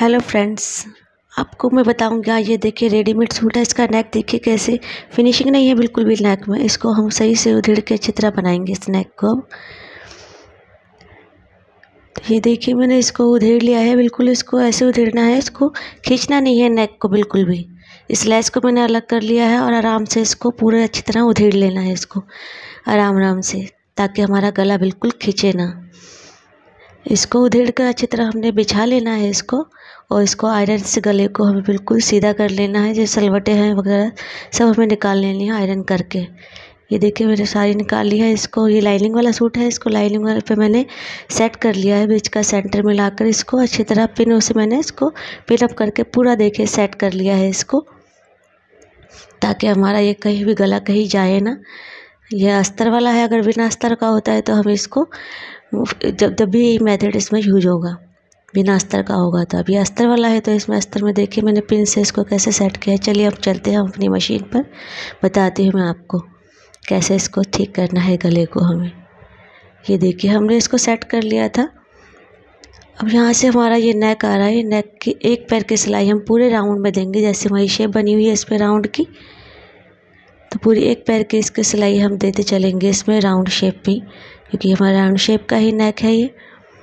Hello friends, आपको मैं बताऊंगी। ये देखिए रेडीमेड सूट है। इसका नेक देखिए कैसे फिनिशिंग नहीं है बिल्कुल भी नेक में। इसको हम सही से उधेड़ के अच्छी तरह बनाएंगे इस नेक को। तो ये देखिए मैंने इसको उधेड़ लिया है बिल्कुल। इसको ऐसे उधेड़ना है, इसको खींचना नहीं है नेक को बिल्कुल भी। इस लेस को मैंने अलग कर लिया है और आराम से इसको पूरे अच्छी तरह उधेड़ लेना है इसको आराम आराम से, ताकि हमारा गला बिल्कुल खींचे ना। इसको उधेड़ कर अच्छी तरह हमने बिछा लेना है इसको, और इसको आयरन से गले को हमें बिल्कुल सीधा कर लेना है। जो सलवटें हैं वगैरह सब हमें निकाल लेनी है आयरन करके। ये देखिए मैंने सारी निकाल ली है इसको। ये लाइनिंग वाला सूट है, इसको लाइनिंग वाले पे मैंने सेट कर लिया है। बीच का सेंटर में लाकर इसको अच्छी तरह पिनों से मैंने इसको पिन अप करके पूरा देखिए सेट कर लिया है इसको, ताकि हमारा ये कहीं भी गला कहीं जाए ना। यह अस्तर वाला है, अगर बिना अस्तर का होता है तो हम इसको जब भी मेथड इसमें यूज होगा बिना अस्तर का होगा। तो अभी अस्तर वाला है तो इसमें अस्तर में देखिए मैंने पिन से इसको कैसे सेट किया है। चलिए अब चलते हैं अपनी मशीन पर, बताती हूँ मैं आपको कैसे इसको ठीक करना है गले को हमें। ये देखिए हमने इसको सेट कर लिया था। अब यहाँ से हमारा ये नेक आ रहा है। ये नेक की एक पैर की सिलाई हम पूरे राउंड में देंगे। जैसे हमारी शेप बनी हुई है इस पर राउंड की, तो पूरी एक पैर की इसकी सिलाई हम देते चलेंगे इसमें राउंड शेप में, क्योंकि हमारा राउंड शेप का ही नेक है ये।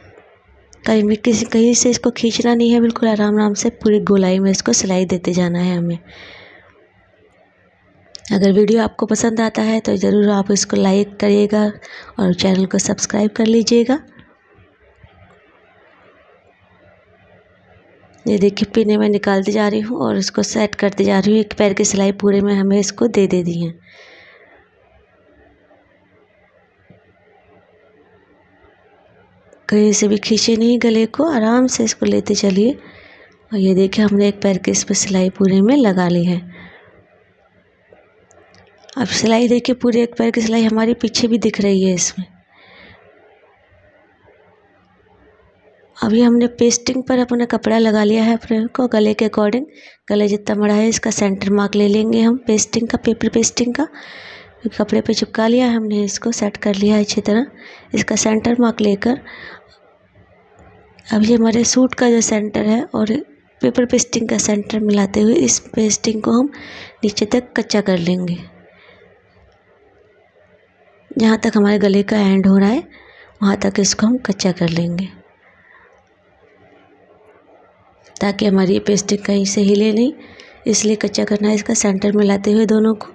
कहीं से इसको खींचना नहीं है, बिल्कुल आराम आराम से पूरी गोलाई में इसको सिलाई देते जाना है हमें। अगर वीडियो आपको पसंद आता है तो ज़रूर आप इसको लाइक करिएगा और चैनल को सब्सक्राइब कर लीजिएगा। ये देखिए पिने में निकालती जा रही हूँ और इसको सेट करती जा रही हूँ। एक पैर की सिलाई पूरे में हमें इसको दे दी है। कहीं से भी खींचे नहीं गले को, आराम से इसको लेते चलिए। और ये देखिए हमने एक पैर की इस पर सिलाई पूरे में लगा ली है। अब सिलाई देखिए पूरे एक पैर की सिलाई हमारी पीछे भी दिख रही है इसमें। अभी हमने पेस्टिंग पर अपना कपड़ा लगा लिया है अपने को गले के अकॉर्डिंग। गले जितना बड़ा है इसका सेंटर मार्क ले लेंगे हम पेस्टिंग का, पेपर पेस्टिंग का। कपड़े पे चिपका लिया है हमने, इसको सेट कर लिया है अच्छी तरह। इसका सेंटर मार्क लेकर अब ये हमारे सूट का जो सेंटर है और पेपर पेस्टिंग का सेंटर मिलाते हुए इस पेस्टिंग को हम नीचे तक कच्चा कर लेंगे। जहाँ तक हमारे गले का एंड हो रहा है वहाँ तक इसको हम कच्चा कर लेंगे, ताकि हमारी पेस्टिंग कहीं से हिले नहीं, इसलिए कच्चा करना है इसका सेंटर मिलाते हुए दोनों को।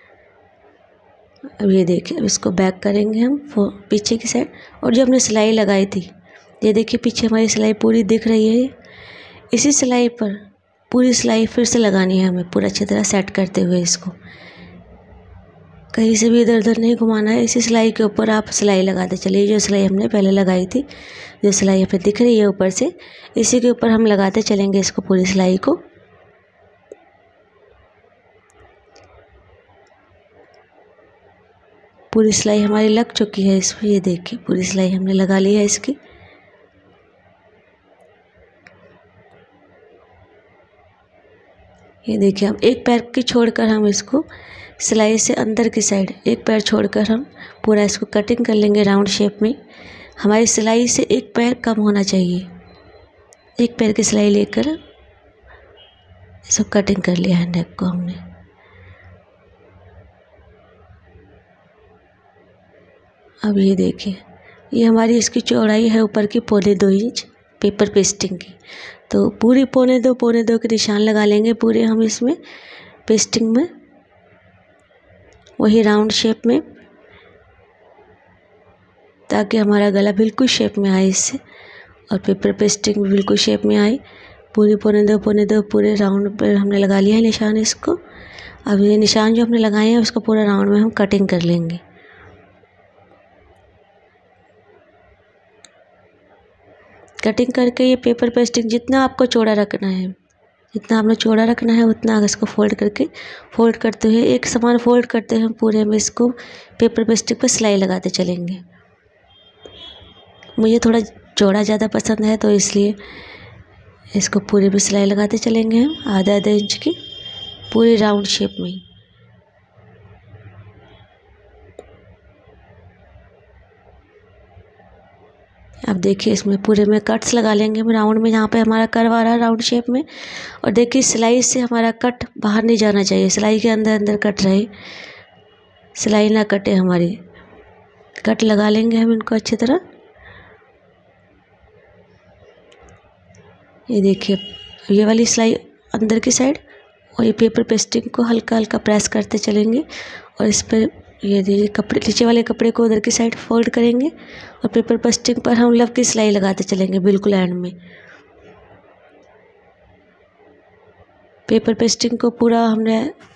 अब ये देखिए अब इसको बैक करेंगे हम पीछे की साइड। और जो हमने सिलाई लगाई थी, ये देखिए पीछे हमारी सिलाई पूरी दिख रही है। इसी सिलाई पर पूरी सिलाई फिर से लगानी है हमें, पूरा अच्छी तरह सेट करते हुए इसको। कहीं से भी इधर उधर नहीं घुमाना है। इसी सिलाई के ऊपर आप सिलाई लगाते चलिए। जो सिलाई हमने पहले लगाई थी, जो सिलाई यहाँ पे दिख रही है ऊपर से, इसी के ऊपर हम लगाते चलेंगे इसको, पूरी सिलाई को। पूरी सिलाई हमारी लग चुकी है इसमें। ये देखिए पूरी सिलाई हमने लगा ली है इसकी। ये देखिए हम एक पैर की छोड़कर हम इसको सिलाई से अंदर की साइड एक पैर छोड़कर हम पूरा इसको कटिंग कर लेंगे राउंड शेप में। हमारी सिलाई से एक पैर कम होना चाहिए। एक पैर की सिलाई लेकर इसको कटिंग कर लिया है नेक को हमने। अब ये देखिए ये हमारी इसकी चौड़ाई है ऊपर की 2.25 इंच पेपर पेस्टिंग की। तो पूरी 2.25 के निशान लगा लेंगे पूरे हम इसमें पेस्टिंग में, वही राउंड शेप में, ताकि हमारा गला बिल्कुल शेप में आए इससे, और पेपर पेस्टिंग भी बिल्कुल शेप में आए। पूरी 2.25 पूरे राउंड पर हमने लगा लिया है निशान इसको। अब ये निशान जो हमने लगाए हैं उसको पूरा राउंड में हम कटिंग कर लेंगे। कटिंग करके ये पेपर पेस्टिंग जितना आपको चौड़ा रखना है, जितना आपने चौड़ा रखना है उतना इसको फोल्ड करते हुए एक समान फोल्ड करते हुए हम पूरे में इसको पेपर पेस्टिंग पर सिलाई लगाते चलेंगे। मुझे थोड़ा चौड़ा ज़्यादा पसंद है तो इसलिए इसको पूरे में सिलाई लगाते चलेंगे हम आधा इंच की पूरे राउंड शेप में। अब देखिए इसमें पूरे में कट्स लगा लेंगे हम राउंड में, जहाँ पे हमारा कर्व आ रहा है राउंड शेप में। और देखिए सिलाई से हमारा कट बाहर नहीं जाना चाहिए, सिलाई के अंदर अंदर कट रहे, सिलाई ना कटे हमारी। कट लगा लेंगे हम इनको अच्छी तरह। ये देखिए ये वाली सिलाई अंदर की साइड, और ये पेपर पेस्टिंग को हल्का हल्का प्रेस करते चलेंगे। और इस पर ये देखिए कपड़े, नीचे वाले कपड़े को उधर की साइड फोल्ड करेंगे और पेपर पेस्टिंग पर हम लव की सिलाई लगाते चलेंगे बिल्कुल एंड में। पेपर पेस्टिंग को पूरा हमने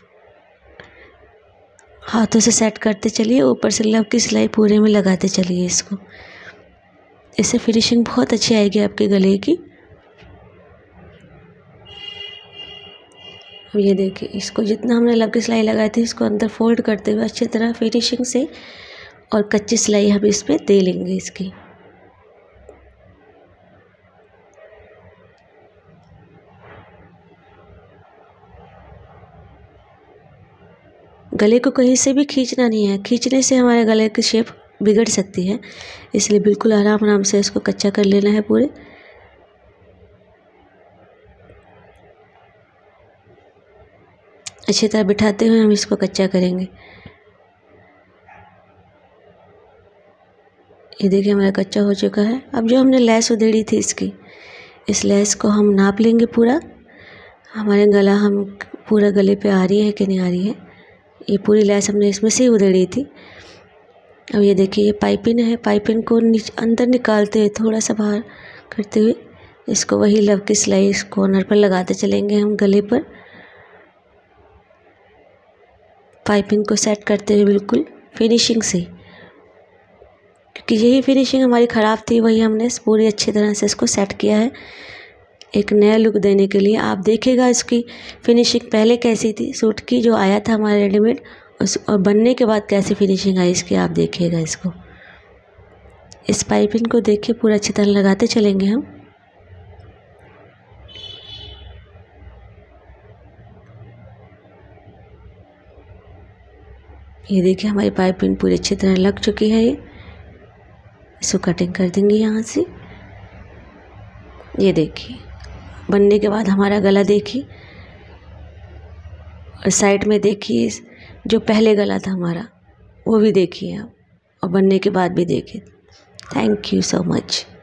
हाथों से सेट करते चलिए, ऊपर से लव की सिलाई पूरे में लगाते चलिए इसको। इससे फिनिशिंग बहुत अच्छी आएगी आपके गले की। अब ये देखिए इसको जितना हमने लव की सिलाई लगाई थी, इसको अंदर फोल्ड करते हुए अच्छी तरह फिनिशिंग से, और कच्ची सिलाई हम इस पे दे लेंगे इसकी। गले को कहीं से भी खींचना नहीं है, खींचने से हमारे गले की शेप बिगड़ सकती है, इसलिए बिल्कुल आराम आराम से इसको कच्चा कर लेना है पूरे। अच्छी तरह बिठाते हुए हम इसको कच्चा करेंगे। ये देखिए हमारा कच्चा हो चुका है। अब जो हमने लेस उधेड़ी थी इसकी, इस लेस को हम नाप लेंगे पूरा, हमारे गला हम पूरा गले पे आ रही है कि नहीं आ रही है। ये पूरी लेस हमने इसमें से ही उधेड़ी थी। अब ये देखिए ये पाइपिंग है, पाइपिंग को अंदर निकालते हुए थोड़ा सा बाहर करते हुए इसको वही लव की सिलाई इस कॉर्नर पर लगाते चलेंगे हम गले पर, पाइपिंग को सेट करते हुए बिल्कुल फिनिशिंग से, क्योंकि यही फिनिशिंग हमारी ख़राब थी, वही हमने पूरी अच्छी तरह से इसको सेट किया है एक नया लुक देने के लिए। आप देखिएगा इसकी फिनिशिंग पहले कैसी थी सूट की जो आया था हमारा रेडीमेड, और बनने के बाद कैसी फिनिशिंग आई इसकी, आप देखिएगा इसको। इस पाइपिंग को देखिए पूरा अच्छी तरह लगाते चलेंगे हम। ये देखिए हमारी पाइपिंग पूरी अच्छी तरह लग चुकी है। ये इसको कटिंग कर देंगे यहाँ से। ये देखिए बनने के बाद हमारा गला देखिए, और साइड में देखिए जो पहले गला था हमारा वो भी देखिए आप, और बनने के बाद भी देखिए। Thank you so much.